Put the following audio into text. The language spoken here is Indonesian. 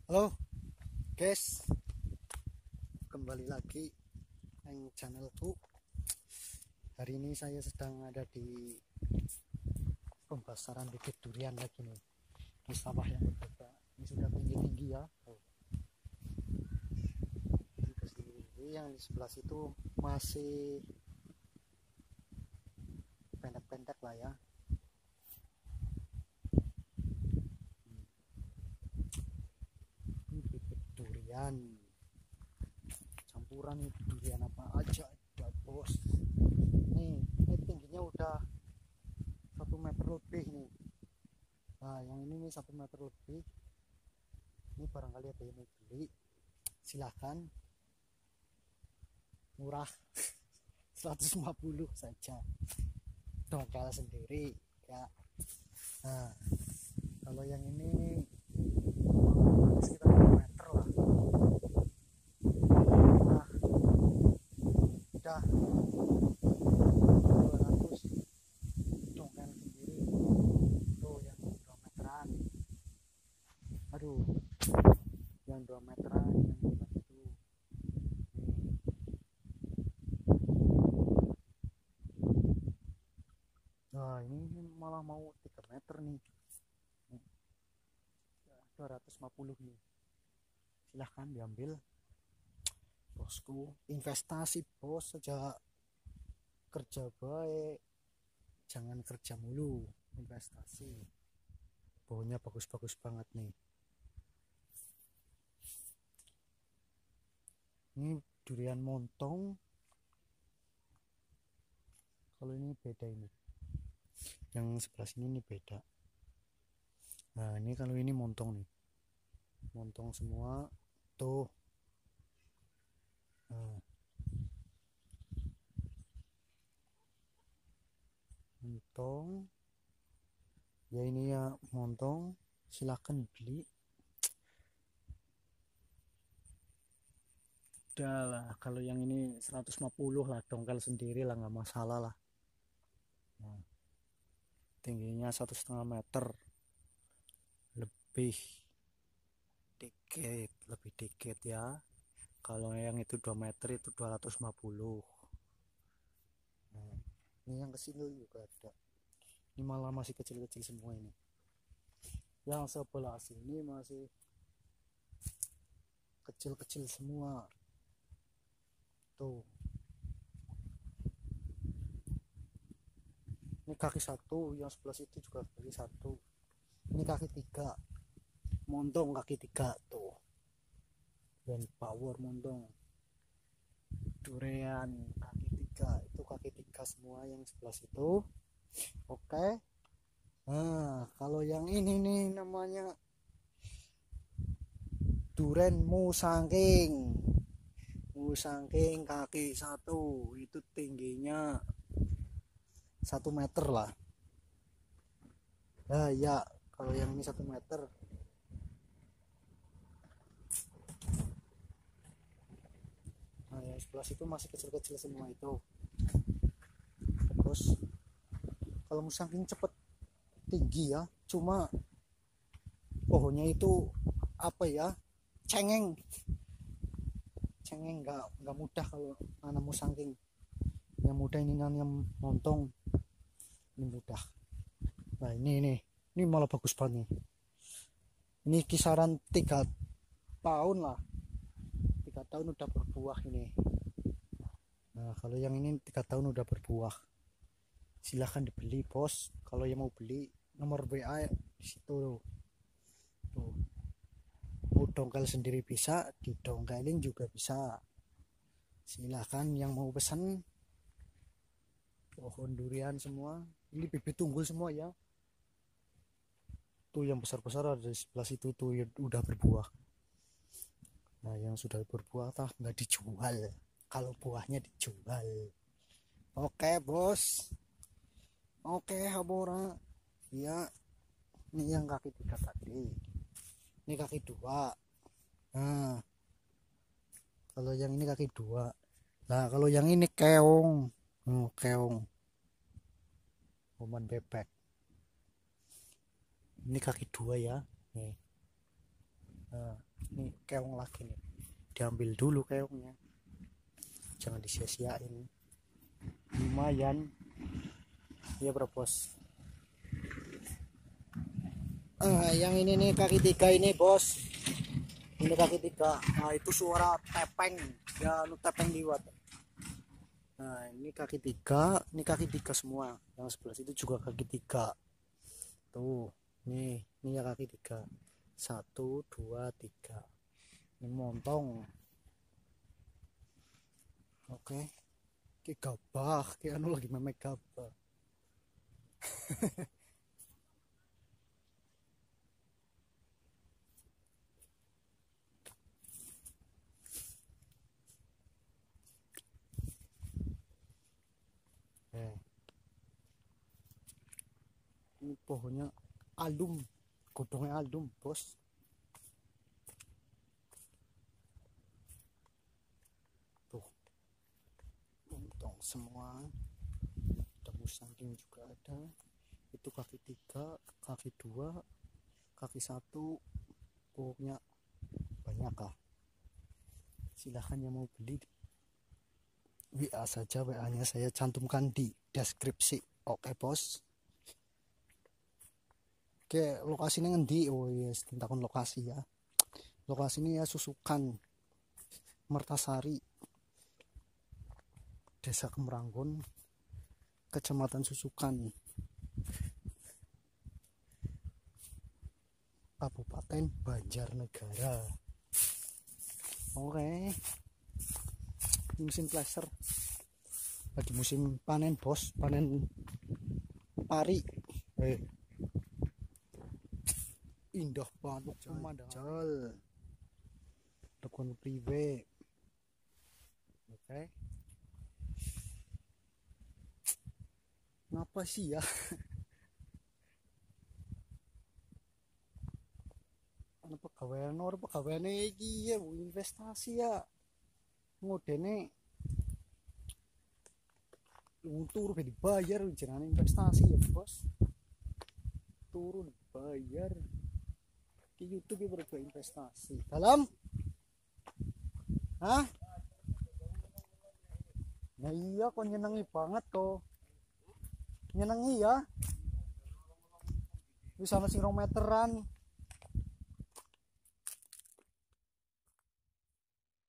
Halo guys, kembali lagi di channelku. Hari ini saya sedang ada di pembasaran bibit durian lagi nih, di sawah yang berbeda. Ini sudah tinggi-tinggi ya. Ini yang di sebelah situ masih pendek-pendek lah ya. Ini bibit durian campuran, durian apa aja ada bos. Ini tingginya udah 1 meter lebih nih. Nah yang ini nih 1 meter lebih. Ini barangkali ada yang mau beli, silahkan, murah. 150 saja, dongkal sendiri ya. Nah kalau yang ini sekitar 2 meter lah. Nah udah 200 dongkal sendiri tuh yang 2 meteran. Aduh, yang 2 meteran yang buat itu. Nah ini malah mau 3 meter nih. 250 nih, silahkan diambil bosku. Investasi bos, sejak kerja baik, jangan kerja mulu, investasi. Pohonnya bagus-bagus banget nih. Ini durian montong. Kalau ini beda, ini yang sebelah sini ini beda. Nah ini kalau ini montong nih, montong semua tuh. Nah, montong ya, ini ya montong, silahkan beli. Udah lah, kalau yang ini 150 lah, dongkal sendiri lah, nggak masalah lah. Nah, tingginya 1,5 meter lebih dikit, lebih dikit ya. Kalau yang itu 2 meter itu 250. Nah, ini yang kesini juga ada. Ini malah masih kecil-kecil semua ini. Yang sebelah sini masih kecil-kecil semua tuh. Ini kaki satu, yang sebelah situ juga kaki satu. Ini kaki tiga, montong kaki tiga tuh. Dan power montong. Durian kaki tiga, itu kaki tiga semua yang sebelah situ. Oke. Nah kalau yang ini nih namanya durian musangking. Musangking kaki satu, itu tingginya 1 meter lah. Nah ya, kalau yang ini 1 meter. Nah yang sebelah situ masih kecil-kecil semua itu. Terus kalau musangking cepet tinggi ya, cuma pohonnya itu apa ya, cengeng. Cengeng, nggak mudah kalau nanam musangking. Yang mudah ini nanam montong, ini mudah. Nah ini malah bagus banget nih. Ini kisaran 3 tahun lah, 3 tahun udah berbuah ini. Nah kalau yang ini 3 tahun udah berbuah, silahkan dibeli bos. Kalau yang mau beli, nomor WA di situ tuh. Mau dongkal sendiri bisa, didongkalin juga bisa. Silahkan yang mau pesan. Pohon durian semua, ini bibit unggul semua ya. Tuh yang besar-besar ada di sebelah situ tuh, yang udah berbuah. Nah yang sudah berbuah tah nggak dijual, kalau buahnya dijual. Oke bos, oke Habora ya. Ini yang kaki tiga tadi, ini kaki dua. Nah kalau yang ini kaki dua. Nah kalau yang ini keong. Keong Oman bebek, ini kaki dua ya nih. Nah, keong lagi nih. Diambil dulu keongnya, jangan disia-siain, lumayan ya bro bos. Yang ini nih kaki 3 ini bos, ini kaki 3. Nah itu suara tepeng ya, lu tepeng liwat. Nah ini kaki 3, ini kaki 3 semua, yang sebelah itu juga kaki 3 tuh. Ini ya kaki 3, 1 2 3. Ini montong. Oke, kayak gabah, kayak anu lagi memek gabah. Ini pohonnya aldum, godongnya aldum bos. Tuh montong semua. Ada musangking juga ada. Itu kaki 3, kaki 2, kaki 1. Pokoknya banyak kah. Silahkan yang mau beli WA saja, WA nya saya cantumkan di deskripsi. Oke bos. Oke, lokasinya ngendi? Oh yes, tentang lokasi ya. Lokasi ini ya Susukan, Mertasari, Desa Kemeranggon, Kecamatan Susukan, Kabupaten Banjarnegara. Oke, musim placer, lagi musim panen bos, panen pari. Indah banget pemandangan. Tekun priwe. Oke. Ngapa sih ya? Ana pegawaian iki ya investasi ya. Ngudene turu dibayar jenenge investasi ya, Bos. Turun bayar. Di YouTube ya berbuat investasi. Dalam? Hah? Nah iya kok nyenengi banget kok. Nyenengi ya. Wis ana sing 2 meteran.